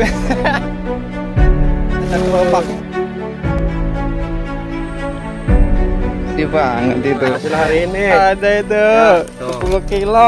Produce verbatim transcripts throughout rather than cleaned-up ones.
Ada kelopak. Di banget itu. Hasil hari ini. Ada itu. Ya, sepuluh kilo.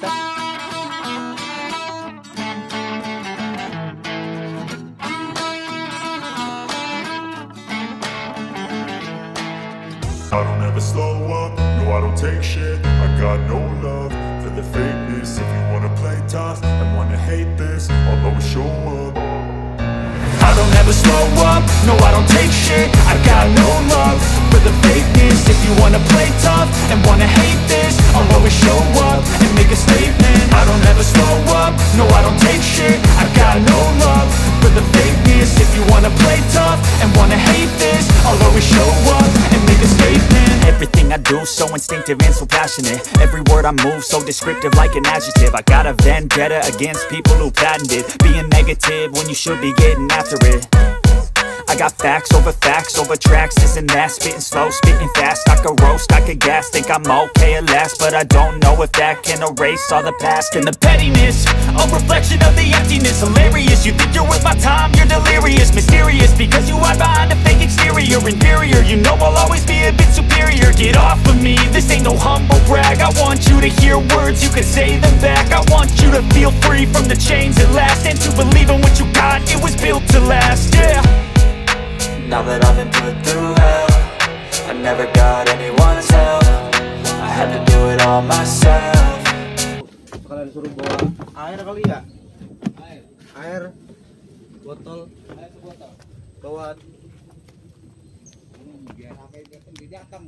I don't ever slow up, no I don't take shit. I got no love for the fakeness. If you wanna play tough and wanna hate this, I'll always show up. I don't ever slow up, no I don't take shit. I got no love for the fakeness. If you wanna play tough and wanna hate this, I'll always show up and make a statement. I don't ever slow up, no I don't take shit. I got no love for the fakeness. If you wanna play tough and wanna hate this, I'll always show up and make a statement. Everything I do so instinctive and so passionate. Every word I move so descriptive like an adjective. I got a vendetta against people who patented being negative when you should be getting after it. I got facts over facts over tracks, this and that. Spitting slow, spitting fast, I could roast, I could gas. Think I'm okay at last, but I don't know if that can erase all the past. And the pettiness, a reflection of the emptiness. Hilarious, you think you're worth my time, you're delirious. Mysterious, because you hide behind a fake exterior. Inferior, you know I'll always be a bit superior. Get off of me, this ain't no humble brag. I want you to hear words, you can say them back. I want you to feel free from the chains at last, and to believe in what you got, it was built to last, yeah. Now that I've been put through hell, I never got anyone's help. I had to do it all myself. Kalian suruh bawa air kali ya? Air. Air. Botol. Air sebotol. Bawa. Biar sampai di datang.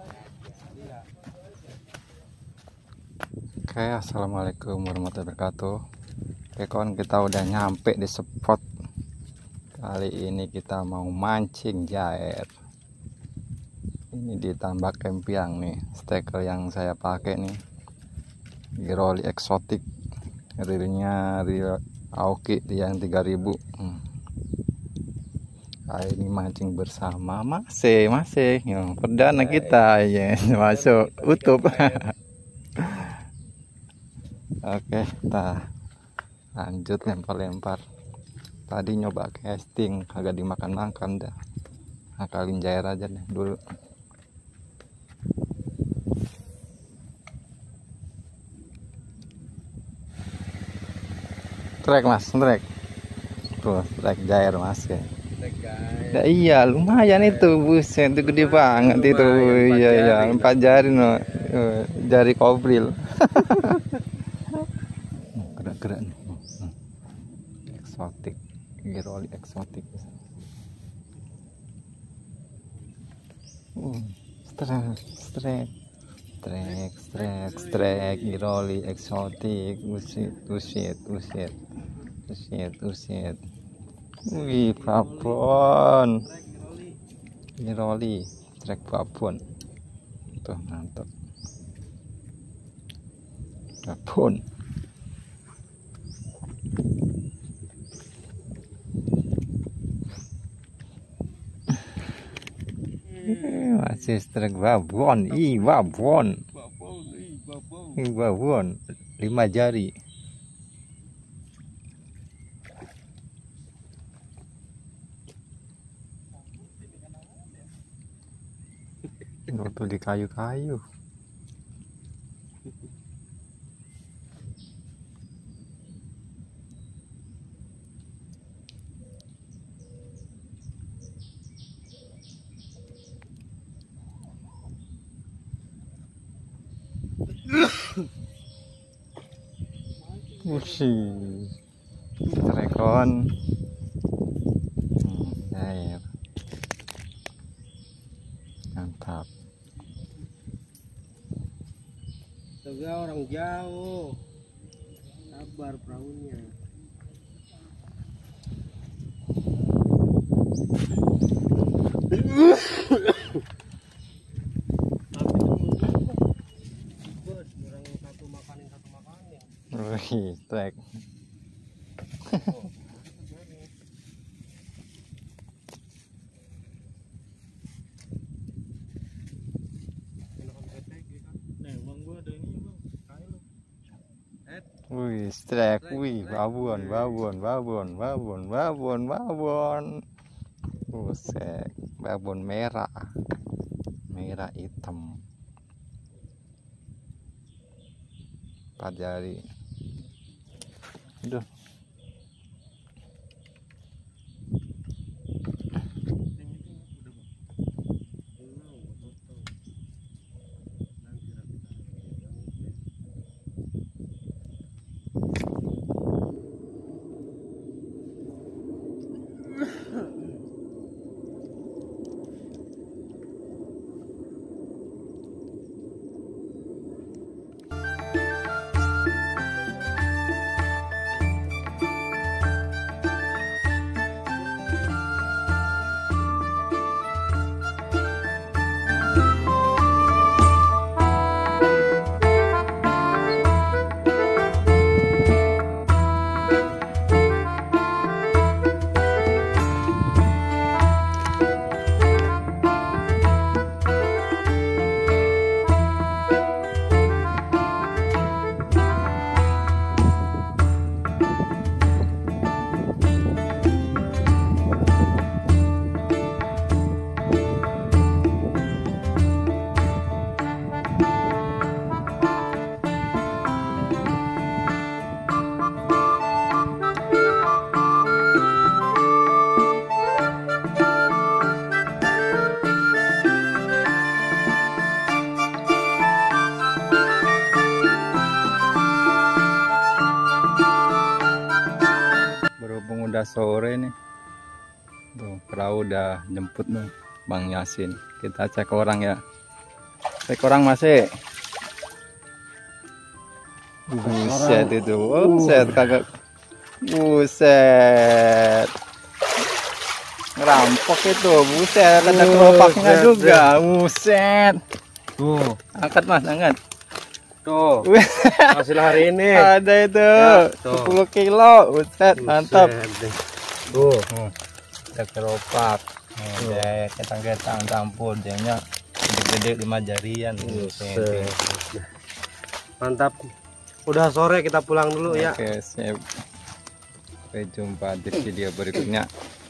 Oke, assalamualaikum warahmatullahi wabarakatuh. Oke kawan, kita udah nyampe di spot. Kali ini kita mau mancing jair. Ini ditambah kempiang nih, stekel yang saya pakai nih, Giroli eksotik, reelnya reel Aoki yang tiga ribu. hmm. Kali ini mancing bersama masih masih yang perdana kita ya, masuk utuh. Oke, kita lanjut lempar-lempar. Tadi nyoba casting agak dimakan-makan dah. Akalin jair aja deh dulu. Trek mas, trek. Tuh, trek jair mas ya. Nah, iya, lumayan itu buset, itu gede banget itu. Iya iya, empat jari no. Jari kobril. Gerak-gerak nih. Eksotik. Giroli eksotik. Uh, strek, strek, strek, strek, strek, Giroli eksotik, usit, usit, usit, usit, usit. Wih, babon. Giroli, strek babon. Tuh, mantap. Babon. Masih strek babon, ih babon, ih babon, lima jari. Tuh di kayu-kayu. Wushih, trekon, jair, mantap. Juga orang jauh, sabar perahunya. Wih, trek. Wih, strike, wih, babon, babon, babon, babon, babon, babon. Buset, babon merah, merah hitam. Empat jari. Aduh. Berhubung udah sore nih, tuh perahu udah jemput nih Bang Yasin. Kita cek orang ya, cek orang masih. Buset itu, buset kagak, buset, ngerampok itu, buset ada kelopaknya juga, buset. Tuh, Angkat mas, angkat. tuh. Hasil hari ini. Ada itu, Ya, tuh. sepuluh kilo, buset, mantap. Buset deh. Tuh. Hmm, ada keropak, nih, ketang-ketang campur, jadinya gede-gede lima jarian. Buset. Mantap. Udah sore kita pulang dulu ya. Oke, sip. Sampai jumpa di video berikutnya.